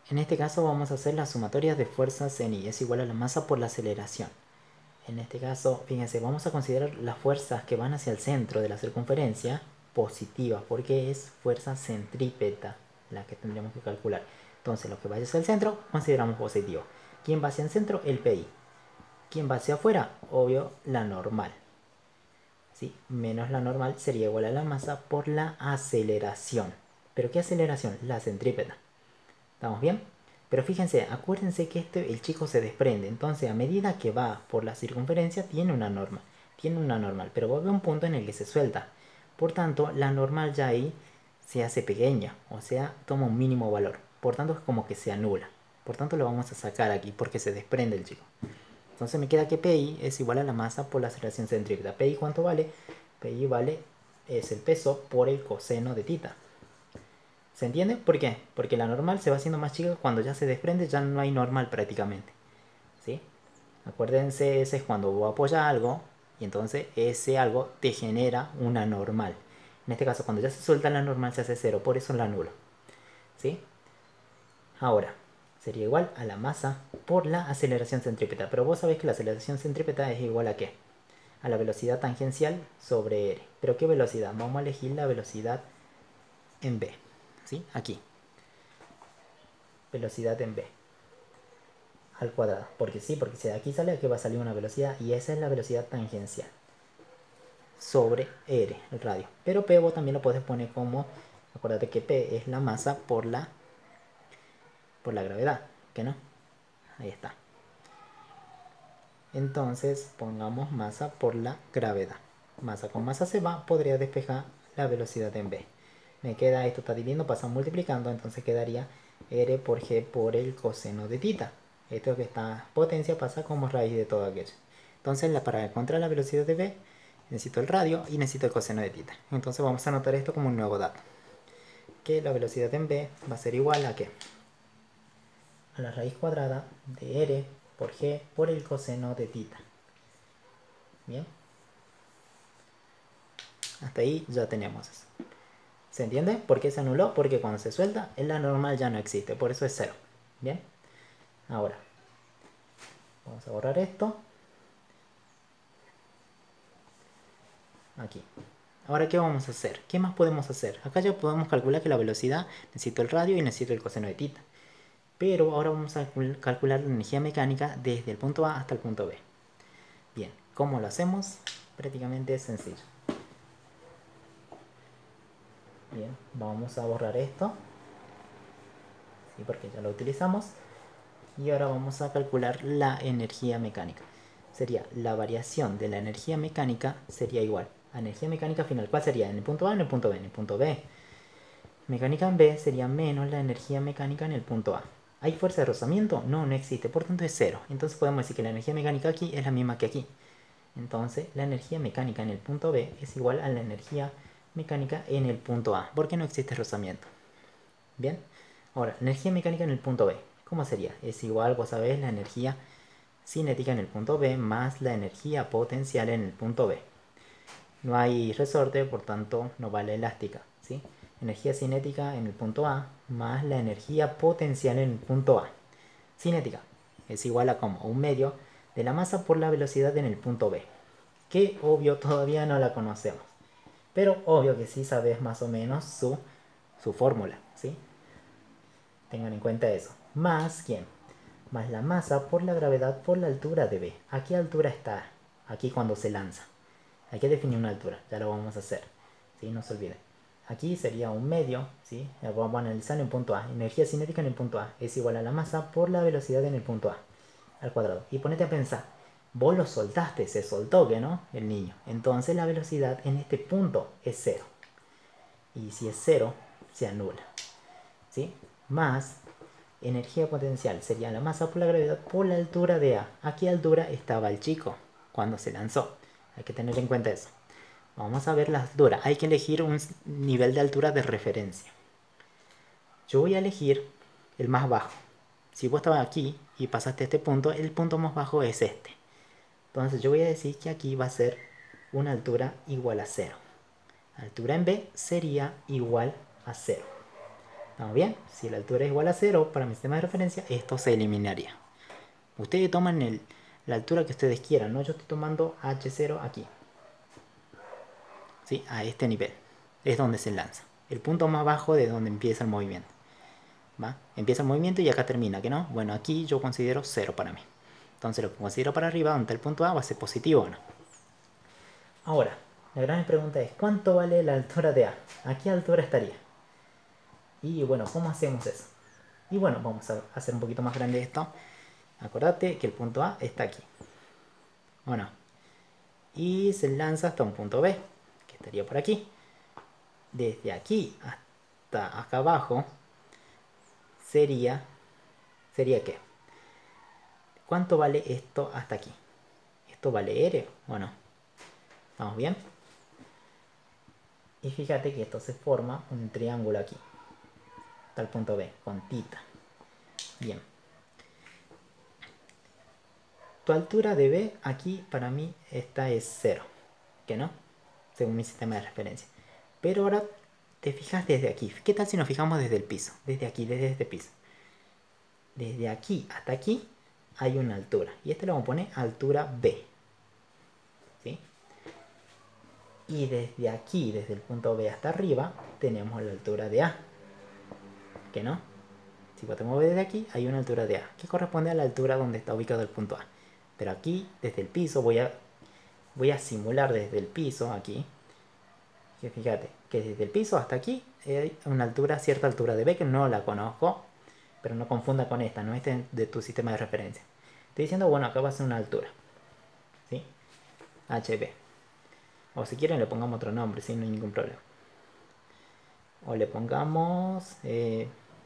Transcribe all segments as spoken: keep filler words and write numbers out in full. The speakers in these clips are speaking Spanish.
En este caso vamos a hacer la sumatoria de fuerzas en I, es igual a la masa por la aceleración. En este caso, fíjense, vamos a considerar las fuerzas que van hacia el centro de la circunferencia positivas, porque es fuerza centrípeta la que tendríamos que calcular. Entonces, lo que vaya hacia el centro, consideramos positivo. ¿Quién va hacia el centro? El P I. ¿Quién va hacia afuera? Obvio, la normal. ¿Sí? Menos la normal sería igual a la masa por la aceleración. ¿Pero qué aceleración? La centrípeta. ¿Estamos bien? Pero fíjense, acuérdense que este, el chico se desprende. Entonces, a medida que va por la circunferencia, tiene una norma. Tiene una normal. Pero va a haber un punto en el que se suelta. Por tanto, la normal ya ahí se hace pequeña. O sea, toma un mínimo valor. Por tanto, es como que se anula. Por tanto, lo vamos a sacar aquí porque se desprende el chico. Entonces me queda que P I es igual a la masa por la aceleración centrípeta. ¿P I cuánto vale? P I vale, es el peso por el coseno de tita. ¿Se entiende? ¿Por qué? Porque la normal se va haciendo más chica cuando ya se desprende, ya no hay normal prácticamente. ¿Sí? Acuérdense, ese es cuando vos apoyas algo y entonces ese algo te genera una normal. En este caso, cuando ya se suelta la normal se hace cero, por eso la anulo. ¿Sí? Ahora, sería igual a la masa por la aceleración centrípeta. Pero vos sabés que la aceleración centrípeta es igual a ¿qué? A la velocidad tangencial sobre R. ¿Pero qué velocidad? Vamos a elegir la velocidad en B. ¿Sí? Aquí. Velocidad en B. Al cuadrado. Porque sí, porque si de aquí sale, aquí va a salir una velocidad. Y esa es la velocidad tangencial. Sobre R, el radio. Pero P vos también lo puedes poner como... Acuérdate que P es la masa por la... Por la gravedad. ¿Que no? Ahí está. Entonces pongamos masa por la gravedad. Masa con masa se va, podría despejar la velocidad en B. Me queda, esto está dividiendo, pasa multiplicando, entonces quedaría R por G por el coseno de tita. Esto que está potencia pasa como raíz de todo aquello. Entonces para encontrar la velocidad de B necesito el radio y necesito el coseno de tita. Entonces vamos a anotar esto como un nuevo dato. Que la velocidad en B va a ser igual a ¿qué? A la raíz cuadrada de R por G por el coseno de tita. Bien. Hasta ahí ya tenemos eso. ¿Se entiende? ¿Por qué se anuló? Porque cuando se suelta, en la normal ya no existe. Por eso es cero. Bien. Ahora. Vamos a borrar esto. Aquí. Ahora, ¿qué vamos a hacer? ¿Qué más podemos hacer? Acá ya podemos calcular que la velocidad necesito el radio y necesito el coseno de tita. Pero ahora vamos a calcular la energía mecánica desde el punto A hasta el punto B. Bien. ¿Cómo lo hacemos? Prácticamente es sencillo. Bien, vamos a borrar esto. Sí, porque ya lo utilizamos. Y ahora vamos a calcular la energía mecánica. Sería la variación de la energía mecánica sería igual a energía mecánica final. ¿Cuál sería? ¿En el punto A o en el punto B? En el punto B. Mecánica en B sería menos la energía mecánica en el punto A. ¿Hay fuerza de rozamiento? No, no existe. Por tanto es cero. Entonces podemos decir que la energía mecánica aquí es la misma que aquí. Entonces la energía mecánica en el punto B es igual a la energía mecánica en el punto A. Porque no existe rozamiento. Bien. Ahora, energía mecánica en el punto B. ¿Cómo sería? Es igual, vos sabés, la energía cinética en el punto B más la energía potencial en el punto B. No hay resorte, por tanto no vale elástica, ¿sí? Energía cinética en el punto A más la energía potencial en el punto A. Cinética es igual a como un medio de la masa por la velocidad en el punto B. Que obvio todavía no la conocemos. Pero obvio que sí sabes más o menos su, su fórmula, ¿sí? Tengan en cuenta eso. Más, ¿quién? Más la masa por la gravedad por la altura de B. ¿A qué altura está? Aquí cuando se lanza. Hay que definir una altura. Ya lo vamos a hacer. ¿Sí? No se olviden. Aquí sería un medio. ¿Sí? Ya vamos a analizar en el punto A. Energía cinética en el punto A es igual a la masa por la velocidad en el punto A. Al cuadrado. Y ponete a pensar. Vos lo soltaste. Se soltó, ¿que no? El niño. Entonces la velocidad en este punto es cero. Y si es cero, se anula. ¿Sí? Más energía potencial sería la masa por la gravedad por la altura de A. ¿A qué altura estaba el chico cuando se lanzó? Hay que tener en cuenta eso. Vamos a ver la altura. Hay que elegir un nivel de altura de referencia. Yo voy a elegir el más bajo. Si vos estabas aquí y pasaste a este punto, el punto más bajo es este. Entonces yo voy a decir que aquí va a ser una altura igual a cero. Altura en B sería igual a cero. ¿Estamos bien? Si la altura es igual a cero para mi sistema de referencia, esto se eliminaría. Ustedes toman el, la altura que ustedes quieran, ¿no? Yo estoy tomando hache cero aquí. ¿Sí? A este nivel. Es donde se lanza. El punto más bajo de donde empieza el movimiento. ¿Va? Empieza el movimiento y acá termina, ¿que no? Bueno, aquí yo considero cero para mí. Entonces lo que considero para arriba, donde está el punto A, va a ser positivo o no. Ahora, la gran pregunta es, ¿cuánto vale la altura de A? ¿A qué altura estaría? Y bueno, ¿cómo hacemos eso? Y bueno, vamos a hacer un poquito más grande esto. Acordate que el punto A está aquí. ¿O no? Y se lanza hasta un punto B, que estaría por aquí. Desde aquí hasta acá abajo sería... ¿Sería qué? ¿Cuánto vale esto hasta aquí? ¿Esto vale R o no? ¿Estamos bien? Y fíjate que esto se forma un triángulo aquí. Hasta el punto B, con tita. Bien. Tu altura de B aquí para mí esta es cero. ¿Que no? Según mi sistema de referencia. Pero ahora te fijas desde aquí. ¿Qué tal si nos fijamos desde el piso? Desde aquí, desde este piso. Desde aquí hasta aquí hay una altura. Y este lo vamos a poner altura B. ¿Sí? Y desde aquí, desde el punto B hasta arriba, tenemos la altura de A. ¿Que no? Si podemos ver desde aquí, hay una altura de A, que corresponde a la altura donde está ubicado el punto A. Pero aquí, desde el piso, voy a, voy a simular desde el piso, aquí, que fíjate, que desde el piso hasta aquí hay una altura, cierta altura de B, que no la conozco, pero no confunda con esta, no este de tu sistema de referencia. Estoy diciendo, bueno, acá va a ser una altura, ¿sí? H B. O si quieren le pongamos otro nombre, ¿sí? No hay ningún problema. O le pongamos eh,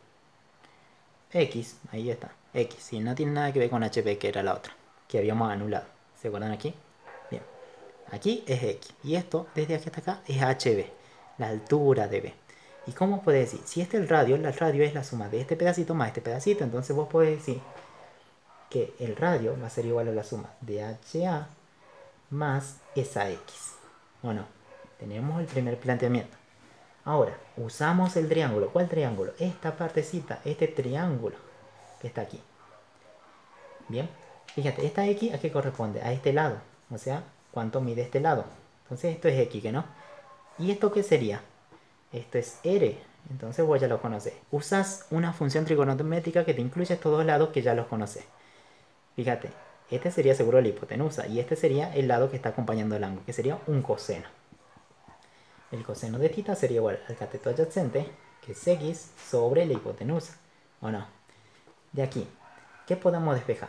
X, ahí está, X, si no tiene nada que ver con H B, que era la otra, que habíamos anulado. ¿Se acuerdan aquí? Bien, aquí es X, y esto, desde aquí hasta acá, es H B, la altura de B. ¿Y cómo puedes decir? Si este es el radio, el radio es la suma de este pedacito más este pedacito, entonces vos podés decir que el radio va a ser igual a la suma de H A más esa X. ¿O no? Tenemos el primer planteamiento. Ahora, usamos el triángulo. ¿Cuál triángulo? Esta partecita, este triángulo que está aquí. Bien, fíjate, esta X a qué corresponde? A este lado. O sea, ¿cuánto mide este lado? Entonces esto es X, ¿que no? ¿Y esto qué sería? Esto es R. Entonces vos ya lo conoces. Usas una función trigonométrica que te incluye estos dos lados que ya los conoces. Fíjate, este sería seguro la hipotenusa. Y este sería el lado que está acompañando el ángulo, que sería un coseno. El coseno de θ sería igual al cateto adyacente, que es X, sobre la hipotenusa. ¿O no? De aquí, ¿qué podemos despejar?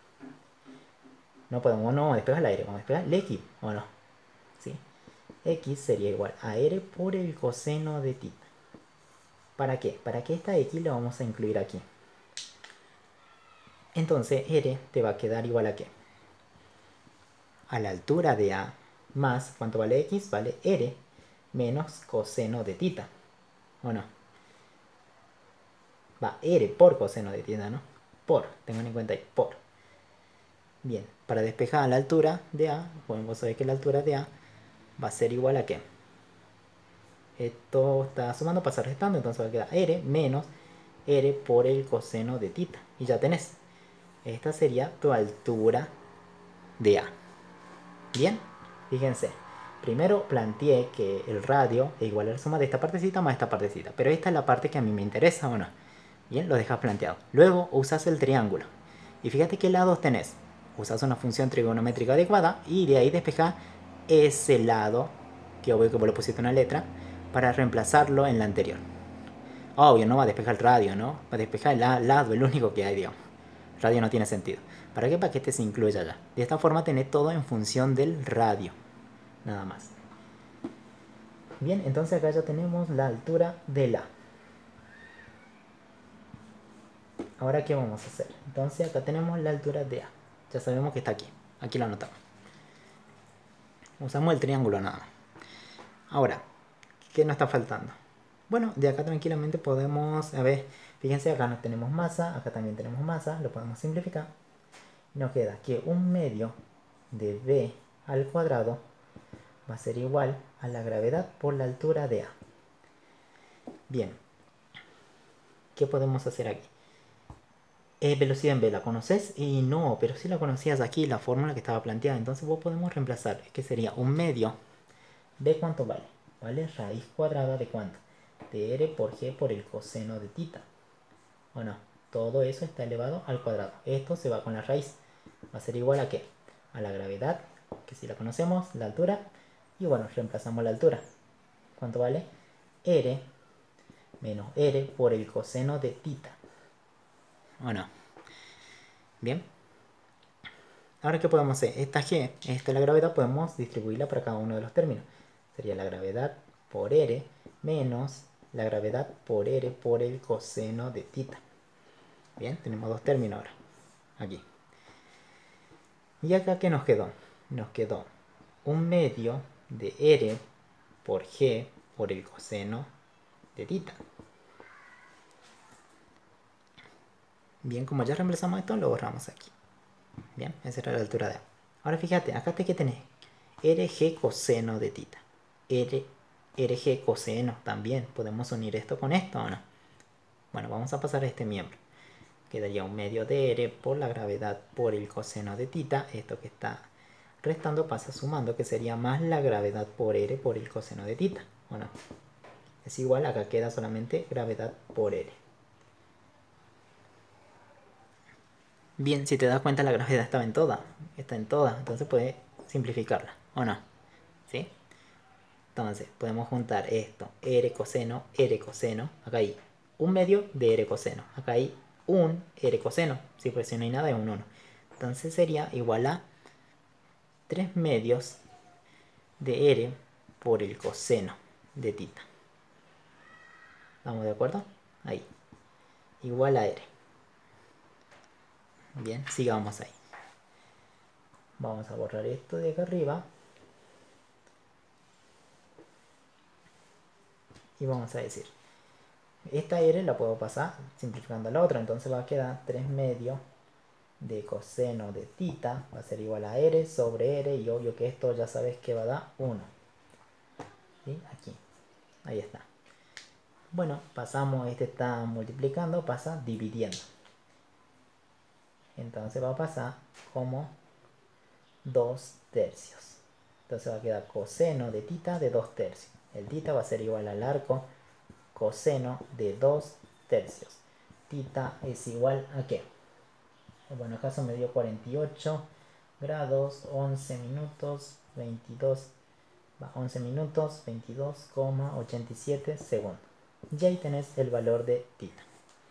No podemos no despejar el aire, vamos a despejar el X, ¿o no? ¿Sí? X sería igual a R por el coseno de θ. ¿Para qué? Para que esta X la vamos a incluir aquí. Entonces R te va a quedar igual a ¿qué? A la altura de A más, ¿cuánto vale X? Vale R menos coseno de θ. ¿O no? Va R por coseno de θ, ¿no? Por, tengan en cuenta ahí, por. Bien, para despejar la altura de A, podemos saber que la altura de A va a ser igual a ¿qué? Esto está sumando, pasa restando, entonces va a quedar R menos R por el coseno de θ. Y ya tenés. Esta sería tu altura de A. Bien, fíjense. Primero planteé que el radio es igual a la suma de esta partecita más esta partecita. Pero esta es la parte que a mí me interesa, ¿o no? Bien, lo dejas planteado. Luego usas el triángulo. Y fíjate qué lados tenés. Usas una función trigonométrica adecuada y de ahí despejas ese lado, que obvio que vos le pusiste una letra, para reemplazarlo en la anterior. Obvio, no va a despejar el radio, ¿no? Va a despejar el lado, el único que hay, digamos. El radio no tiene sentido. ¿Para qué? Para que este se incluya ya. De esta forma tenés todo en función del radio. Nada más. Bien, entonces acá ya tenemos la altura de la. Ahora, ¿qué vamos a hacer? Entonces acá tenemos la altura de A. Ya sabemos que está aquí. Aquí lo anotamos. Usamos el triángulo nada más. Ahora, ¿qué nos está faltando? Bueno, de acá tranquilamente podemos... A ver, fíjense, acá no tenemos masa. Acá también tenemos masa. Lo podemos simplificar. Nos queda que un medio de B al cuadrado va a ser igual a la gravedad por la altura de A. Bien. ¿qué podemos hacer aquí? Eh, velocidad en B, ¿la conoces? Y no, pero si la conocías aquí, la fórmula que estaba planteada. Entonces vos podemos reemplazar, que sería un medio. ¿B cuánto vale? Vale raíz cuadrada de cuánto? De R por G por el coseno de tita. ¿O no? Todo eso está elevado al cuadrado. Esto se va con la raíz. Va a ser igual a ¿qué? A la gravedad, que si la conocemos, la altura. Y bueno, reemplazamos la altura. ¿Cuánto vale? R menos R por el coseno de tita. ¿O no? Bien. Ahora, ¿qué podemos hacer? Esta G, esta es la gravedad, podemos distribuirla para cada uno de los términos. Sería la gravedad por R menos la gravedad por R por el coseno de tita. Bien, tenemos dos términos ahora. Aquí. ¿Y acá qué nos quedó? Nos quedó un medio de R por G por el coseno de tita. Bien, como ya reemplazamos esto, lo borramos aquí. Bien, esa era la altura de A. Ahora fíjate, acá te que tenés Rg coseno de tita. R, Rg coseno también. ¿Podemos unir esto con esto o no? Bueno, vamos a pasar a este miembro. Quedaría un medio de R por la gravedad por el coseno de tita. Esto que está restando pasa sumando, que sería más la gravedad por R por el coseno de tita. ¿O no? Es igual, acá queda solamente gravedad por R. Bien, si te das cuenta, la gravedad estaba en toda. Está en toda, entonces puedes simplificarla, ¿o no? ¿Sí? Entonces, podemos juntar esto, R coseno, R coseno. Acá hay un medio de R coseno. Acá hay un R coseno. Si por si no hay nada, es un uno. Entonces sería igual a tres medios de R por el coseno de tita. ¿Estamos de acuerdo? Ahí. Igual a R. Bien, sigamos ahí. Vamos a borrar esto de acá arriba. Y vamos a decir, esta R la puedo pasar simplificando a la otra. Entonces va a quedar tres medios de coseno de tita. Va a ser igual a R sobre R. Y obvio que esto ya sabes que va a dar uno. ¿Sí? Aquí. Ahí está. Bueno, pasamos, este está multiplicando, pasa dividiendo. Entonces va a pasar como dos tercios. Entonces va a quedar coseno de tita de dos tercios. El tita va a ser igual al arco coseno de dos tercios. Tita es igual a ¿qué? Bueno, acá me dio cuarenta y ocho grados, once minutos, veintidós, once minutos, veintidós coma ochenta y siete segundos. Y ahí tenés el valor de tita.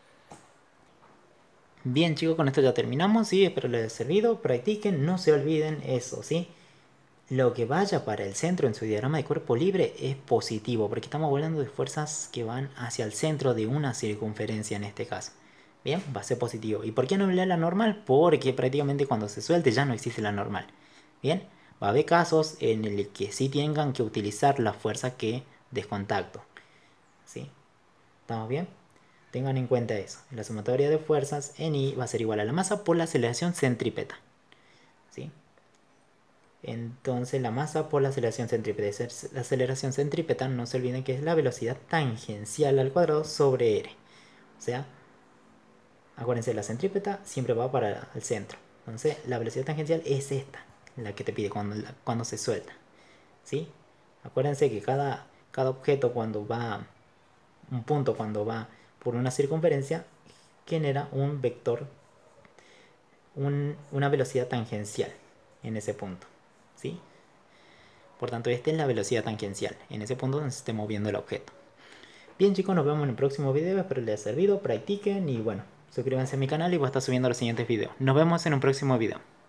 Bien chicos, con esto ya terminamos, ¿sí? Espero les haya servido, practiquen, no se olviden eso, ¿sí? Lo que vaya para el centro en su diagrama de cuerpo libre es positivo, porque estamos hablando de fuerzas que van hacia el centro de una circunferencia en este caso. Bien, va a ser positivo. ¿Y por qué no anular la normal? Porque prácticamente cuando se suelte ya no existe la normal. Bien, va a haber casos en el que sí tengan que utilizar la fuerza que descontacto. ¿Sí? ¿Estamos bien? Tengan en cuenta eso. La sumatoria de fuerzas en I va a ser igual a la masa por la aceleración centrípeta. ¿Sí? Entonces la masa por la aceleración centrípeta. La aceleración centrípeta, no se olviden que es la velocidad tangencial al cuadrado sobre R. O sea, acuérdense, la centrípeta siempre va para el centro. Entonces la velocidad tangencial es esta, la que te pide cuando, cuando se suelta. ¿Sí? Acuérdense que cada, cada objeto cuando va, un punto cuando va por una circunferencia, genera un vector, un, una velocidad tangencial en ese punto. ¿Sí? Por tanto, esta es la velocidad tangencial, en ese punto donde se esté moviendo el objeto. Bien chicos, nos vemos en el próximo video, espero les haya servido, practiquen y bueno, suscríbanse a mi canal y voy a estar subiendo los siguientes videos. Nos vemos en un próximo video.